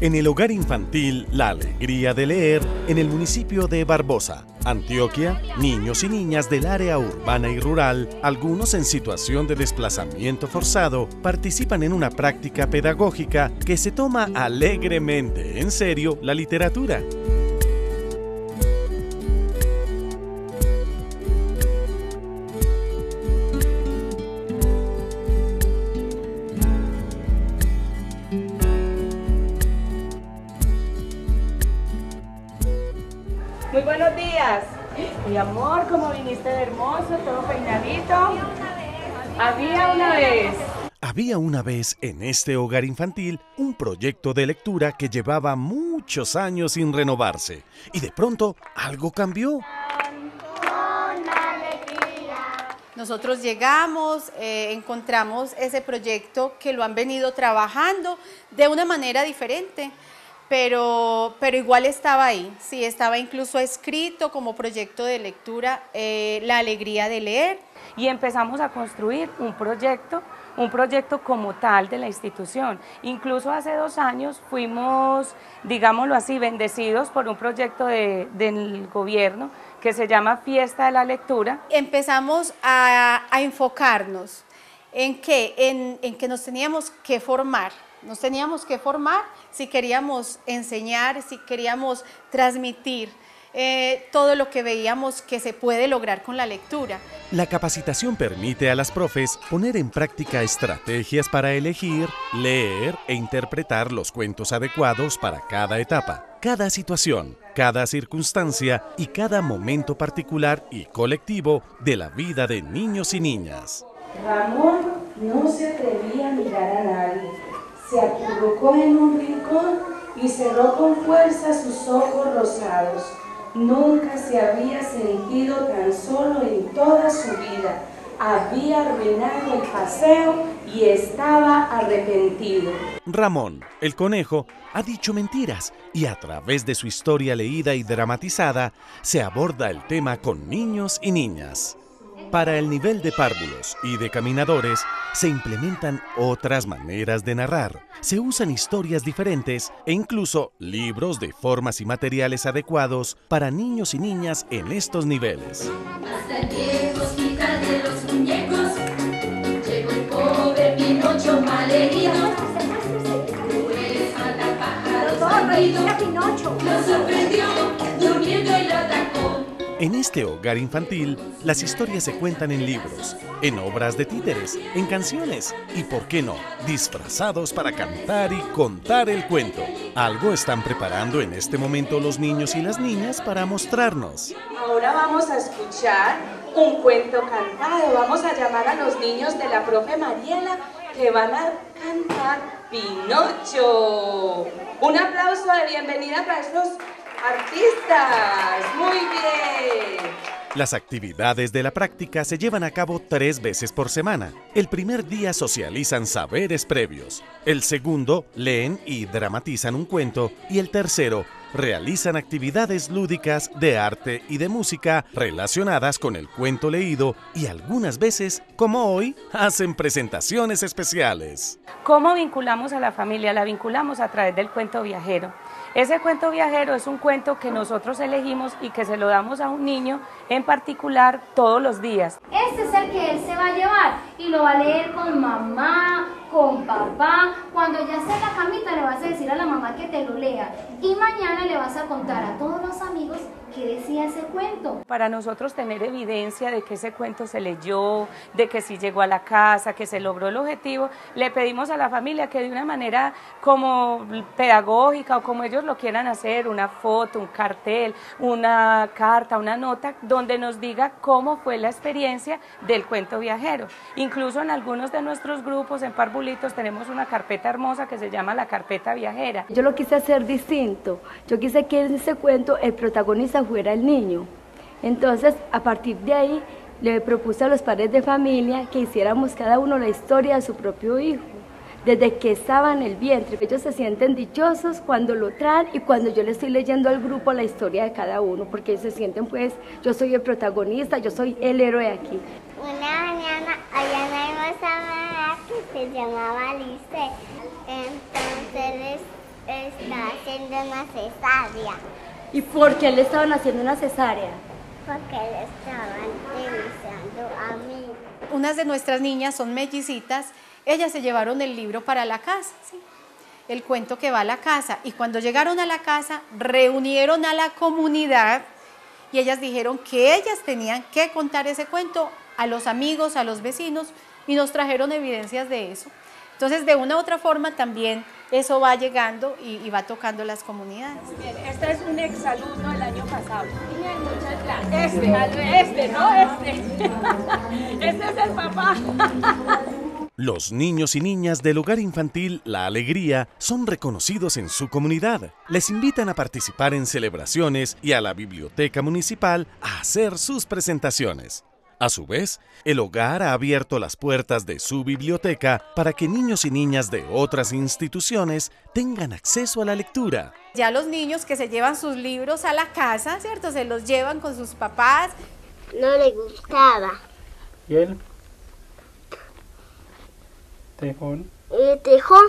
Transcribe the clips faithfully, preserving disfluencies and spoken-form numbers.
En el hogar infantil La Alegría de Leer, en el municipio de Barbosa, Antioquia, niños y niñas del área urbana y rural, algunos en situación de desplazamiento forzado, participan en una práctica pedagógica que se toma alegremente en serio la literatura. Muy buenos días. Mi amor, ¿cómo viniste de hermoso? ¿Todo peinadito? Había una vez. Había una vez en este hogar infantil un proyecto de lectura que llevaba muchos años sin renovarse. Y de pronto algo cambió. Nosotros llegamos, eh, encontramos ese proyecto que lo han venido trabajando de una manera diferente. Pero, pero igual estaba ahí, sí, estaba incluso escrito como proyecto de lectura eh, La Alegría de Leer. Y empezamos a construir un proyecto, un proyecto como tal de la institución. Incluso hace dos años fuimos, digámoslo así, bendecidos por un proyecto de, del gobierno que se llama Fiesta de la Lectura. Empezamos a, a enfocarnos en que, en, en que nos teníamos que formar. Nos teníamos que formar si queríamos enseñar, si queríamos transmitir eh, todo lo que veíamos que se puede lograr con la lectura. La capacitación permite a las profes poner en práctica estrategias para elegir, leer e interpretar los cuentos adecuados para cada etapa, cada situación, cada circunstancia y cada momento particular y colectivo de la vida de niños y niñas. Ramón no se atrevía a mirar a nadie. Se acurrucó en un rincón y cerró con fuerza sus ojos rosados. Nunca se había sentido tan solo en toda su vida. Había arruinado el paseo y estaba arrepentido. Ramón, el conejo, ha dicho mentiras y a través de su historia leída y dramatizada se aborda el tema con niños y niñas. Para el nivel de párvulos y de caminadores, se implementan otras maneras de narrar. Se usan historias diferentes e incluso libros de formas y materiales adecuados para niños y niñas en estos niveles. Hasta el viejo hospital de los muñecos, llegó el pobre Pinocho malherido. Pues mata pájaros bandido, lo sorprendió durmiendo y lo atacó. En este hogar infantil, las historias se cuentan en libros, en obras de títeres, en canciones y, ¿por qué no?, disfrazados para cantar y contar el cuento. Algo están preparando en este momento los niños y las niñas para mostrarnos. Ahora vamos a escuchar un cuento cantado. Vamos a llamar a los niños de la profe Mariela que van a cantar Pinocho. Un aplauso de bienvenida para estos artistas. Muy bien. Las actividades de la práctica se llevan a cabo tres veces por semana. El primer día socializan saberes previos. El segundo, leen y dramatizan un cuento. Y el tercero, realizan actividades lúdicas de arte y de música relacionadas con el cuento leído y algunas veces, como hoy, hacen presentaciones especiales. ¿Cómo vinculamos a la familia? La vinculamos a través del cuento viajero. Ese cuento viajero es un cuento que nosotros elegimos y que se lo damos a un niño en particular todos los días. Este es el que él se va a llevar y lo va a leer con mamá, con papá. Cuando ya esté en la camita le vas a decir a la mamá que te lo lea y mañana le vas a contar a todos los amigos qué decía ese cuento. Para nosotros tener evidencia de que ese cuento se leyó, de que sí llegó a la casa, que se logró el objetivo, le pedimos a la familia que de una manera como pedagógica o como ellos lo quieran hacer, una foto, un cartel, una carta, una nota, donde nos diga cómo fue la experiencia del cuento viajero. Incluso en algunos de nuestros grupos, en Parvulitos, tenemos una carpeta hermosa que se llama la carpeta viajera. Yo lo quise hacer distinto. Yo quise que en ese cuento el protagonista fuera el niño. Entonces, a partir de ahí, le propuse a los padres de familia que hiciéramos cada uno la historia de su propio hijo, desde que estaba en el vientre. Ellos se sienten dichosos cuando lo traen y cuando yo le estoy leyendo al grupo la historia de cada uno, porque ellos se sienten, pues, yo soy el protagonista, yo soy el héroe aquí. Una mañana, allá en la hermosa que se llamaba Alice, entonces Estaba haciendo una cesárea. ¿Y por qué le estaban haciendo una cesárea? Porque le estaban revisando a mí. Unas de nuestras niñas son mellicitas, ellas se llevaron el libro para la casa, ¿sí? El cuento que va a la casa. Y cuando llegaron a la casa, reunieron a la comunidad y ellas dijeron que ellas tenían que contar ese cuento a los amigos, a los vecinos, y nos trajeron evidencias de eso. Entonces, de una u otra forma también eso va llegando y, y va tocando las comunidades. Bien, este es un exalumno del año pasado. Este, este, no este. Este es el papá. Los niños y niñas del hogar infantil La Alegría son reconocidos en su comunidad. Les invitan a participar en celebraciones y a la biblioteca municipal a hacer sus presentaciones. A su vez, el hogar ha abierto las puertas de su biblioteca para que niños y niñas de otras instituciones tengan acceso a la lectura. Ya los niños que se llevan sus libros a la casa, ¿cierto? Se los llevan con sus papás. No le gustaba. ¿Y él? Tejón. ¿Y Tejón?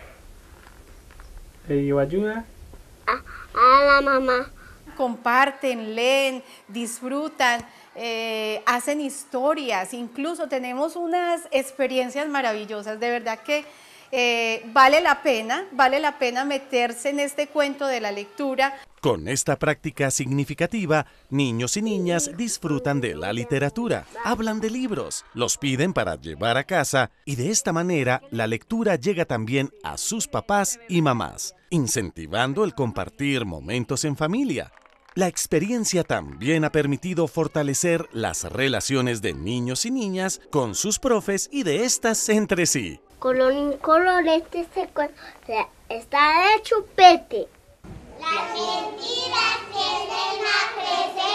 ¿Le dio ayuda? A, a la mamá. Comparten, leen, disfrutan, eh, hacen historias, incluso tenemos unas experiencias maravillosas, de verdad que eh, vale la pena, vale la pena meterse en este cuento de la lectura. Con esta práctica significativa, niños y niñas disfrutan de la literatura, hablan de libros, los piden para llevar a casa y de esta manera la lectura llega también a sus papás y mamás, incentivando el compartir momentos en familia. La experiencia también ha permitido fortalecer las relaciones de niños y niñas con sus profes y de estas entre sí. Colorín colorete este cuento está de chupete. Las mentiras tienen más presente.